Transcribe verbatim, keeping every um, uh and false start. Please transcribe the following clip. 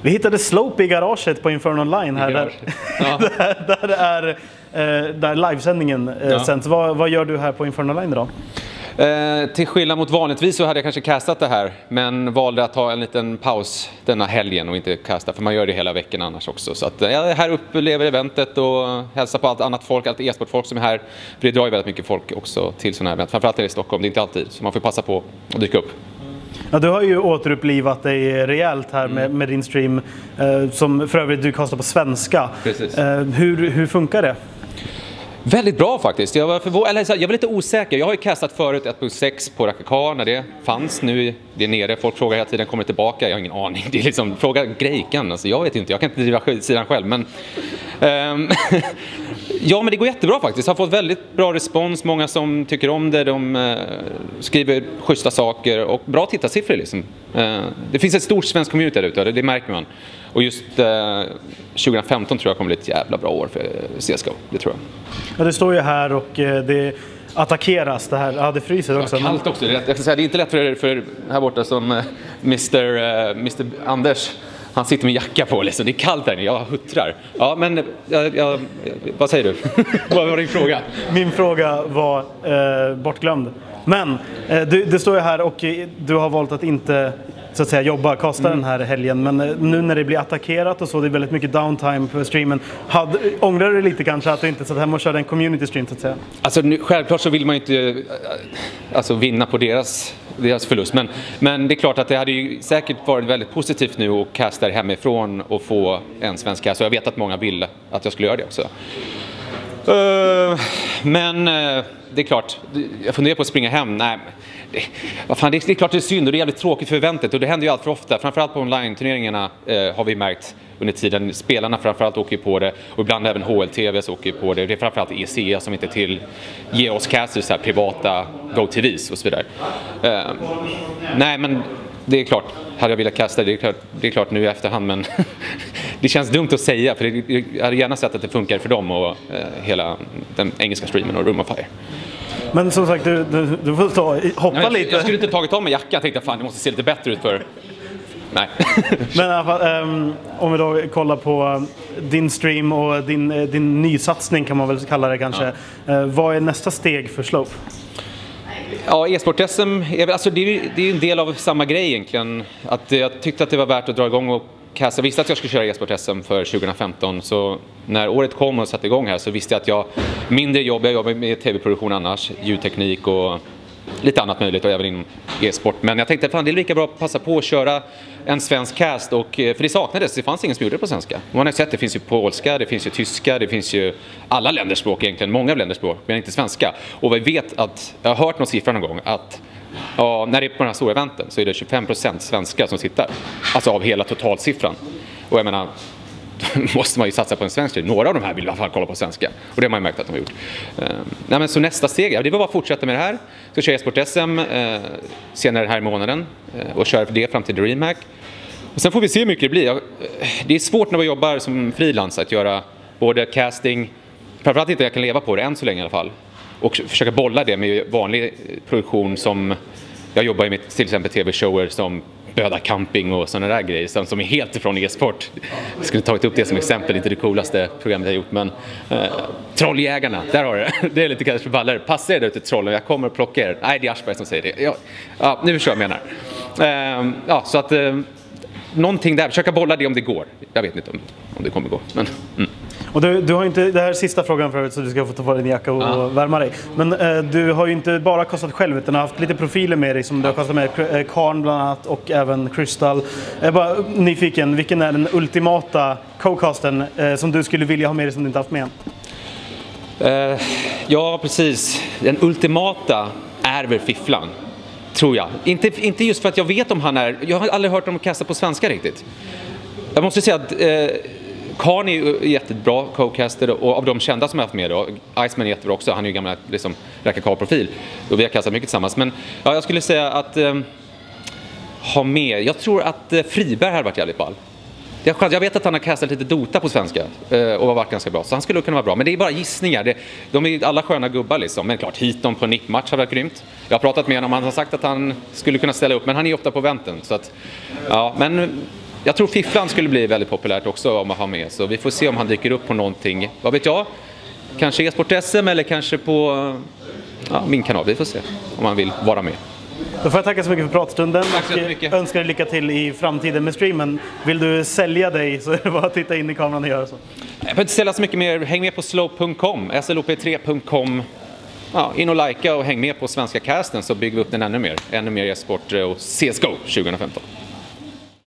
Vi hittade Slope i garaget på Inferno Online här, där, ja. där, där, är, eh, där livesändningen eh, ja. sänds. Vad, vad gör du här på Inferno Online idag? Eh, till skillnad mot vanligtvis så hade jag kanske castat det här, men valde att ta en liten paus denna helgen och inte casta, för man gör det hela veckan annars också. Så att jag är här upplever eventet och hälsar på allt annat folk, allt e-sportfolk som är här, för det drar ju väldigt mycket folk också till sådana här event, framförallt i Stockholm, det är inte alltid, så man får passa på att dyka upp. Ja, du har ju återupplivat dig rejält här med, med din stream, eh, som för övrigt du kastar på svenska. Precis. Eh, hur, hur funkar det? Väldigt bra faktiskt. Jag var, förvå- eller, jag var lite osäker. Jag har ju castat förut ett punkt sex på Rakakar när det fanns. Nu är det nere. Folk frågar hela tiden, kommer det tillbaka? Jag har ingen aning. Det är liksom, fråga Grejkan. Alltså, jag vet inte, jag kan inte driva sidan själv. Men, um, ja, men det går jättebra faktiskt. Jag har fått väldigt bra respons. Många som tycker om det. De uh, skriver schyssta saker och bra tittarsiffror liksom. Uh, det finns ett stort svensk community där ute, det, det märker man. Och just uh, tjugo femton tror jag kommer bli ett jävla bra år för C S G O. Det tror jag. Ja, det står ju här och det attackeras det här. Ja, det fryser också. Ja, kallt också. Det är, jag ska säga, det är inte lätt för, för här borta som mister Uh, mister Anders. Han sitter med jacka på liksom. Det är kallt där. Jag huttrar. Ja, men jag, jag, vad säger du? Vad var din fråga? Min fråga var eh, bortglömd. Men eh, du, det står ju här och du har valt att inte så att säga jobba, kasta mm. den här helgen, men nu när det blir attackerat och så, det är väldigt mycket downtime på streamen. Hade, ångrar du lite kanske att du inte satt hemma och körde en community stream så att säga? Alltså nu, självklart så vill man ju inte alltså, vinna på deras, deras förlust, men, men det är klart att det hade ju säkert varit väldigt positivt nu att casta hemifrån och få en svensk cast, och jag vet att många vill att jag skulle göra det också. Uh, men uh, det är klart, jag funderar på att springa hem. Nej, det, vad fan, det, är, det är klart det är synd och det är jävligt tråkigt för eventet, och det händer ju allt för ofta. Framförallt på online-turneringarna uh, har vi märkt under tiden. Spelarna framförallt åker på det, och ibland även H L T V åker på det. Det är framförallt E C E som inte till ger oss casters här, privata Go-T Vs och så vidare. Uh, nej, men det är klart, hade jag velat kasta det, är klart, det är klart nu i efterhand, men det känns dumt att säga, för det, jag hade gärna sett att det funkar för dem och eh, hela den engelska streamen och Room of Fire. Men som sagt, du, du, du får ta, hoppa Nej, jag, lite. Jag skulle inte tagit av mig jackan, jag tänkte fan, det måste se lite bättre ut för... Nej. Men i alla fall, um, om vi då kollar på din stream och din, din nysatsning kan man väl kalla det kanske. Ja. Uh, vad är nästa steg för Slope? Ja, e-sport-S M, alltså det är ju en del av samma grej egentligen. Att jag tyckte att det var värt att dra igång och casta. Jag visste att jag skulle köra e-sport-S M för tjugo femton, så när året kom och satte igång här så visste jag att jag mindre jobb, jag jobbar med tv-produktion annars, ljudteknik och lite annat möjligt och även inom e-sport. Men jag tänkte att det är lika bra att passa på att köra en svensk cast, och, för det saknades, det fanns ingen som gjorde det på svenska. Man har sett, det finns ju polska, det finns ju tyska, det finns ju alla länders språk egentligen, många länders språk, men inte svenska. Och vi vet att, jag har hört någon siffra någon gång, att ja, när det är på den här stora eventen så är det tjugofem procent svenskar som sitter. Alltså av hela totalsiffran. Och jag menar, då måste man ju satsa på en svensk stream. Några av de här vill i alla fall kolla på svenska. Och det har man ju märkt att de har gjort. Uh, nej, men så nästa steg, ja, det var bara att fortsätta med det här. Så kör jag e-sport-S M uh, senare här i månaden. Uh, och kör det fram till DreamHack. Och sen får vi se hur mycket det blir. Uh, det är svårt när man jobbar som frilans att göra både casting, framförallt inte jag kan leva på det än så länge i alla fall. Och försöka bolla det med vanlig produktion som jag jobbar med, till exempel tv-shower som Böda camping och sådana där grejer som är helt ifrån e-sport. Jag skulle tagit upp det som exempel, inte det coolaste programmet jag gjort, men eh, Trolljägarna, där har du det. Det är lite kanske för ballare. Passa er där ute trollen, jag kommer och plockar er. Nej, det är Aschberg som säger det. Ja, ja, nu förstår jag vad jag menar. Eh, ja, så att eh, någonting där, försöka bolla det om det går. Jag vet inte om, om det kommer gå, men... Mm. Och du, du har inte, det här är sista frågan förut, så du ska få ta på din jacka och ja. värma dig. Men eh, du har ju inte bara kastat själv, utan har haft lite profiler med dig som du har kastat med, eh, Karn bland annat och även Crystal. Jag är bara nyfiken, vilken är den ultimata co-casten eh, som du skulle vilja ha med dig som du inte haft med? Uh, ja, precis. Den ultimata är väl Fifflan, tror jag. Inte, inte just för att jag vet om han är... Jag har aldrig hört om att kasta på svenska riktigt. Jag måste säga att... Eh, Karn är ju jättebra co-caster, och av de kända som jag har haft med då, Iceman är jättebra också, han är ju gammal liksom, Rakakar-profil, och vi har kastat mycket tillsammans. Men ja, jag skulle säga att eh, ha med, jag tror att eh, Friberg har varit jävligt ball. Jag, jag vet att han har kastat lite Dota på svenska eh, och har varit ganska bra, så han skulle kunna vara bra. Men det är bara gissningar, det, de är alla sköna gubbar liksom. Men klart, Hiton på Nick-match har varit grymt. Jag har pratat med honom, han har sagt att han skulle kunna ställa upp, men han är ofta på vänten. Så att, ja, men jag tror Fifflan skulle bli väldigt populärt också om man har med. Så vi får se om han dyker upp på någonting. Vad vet jag? Kanske e-sport S M eller kanske på ja, min kanal. Vi får se om han vill vara med. Då får jag tacka så mycket för pratstunden. Tack så mycket. Och önskar dig lycka till i framtiden med streamen. Vill du sälja dig så är det bara att titta in i kameran och göra så. Jag behöver inte sälja så mycket mer. Häng med på slope punkt com, S L O P tre punkt com. Ja, in och likea och häng med på Svenska Casten så bygger vi upp den ännu mer. Ännu mer e-sport och C S G O tjugohundrafemton.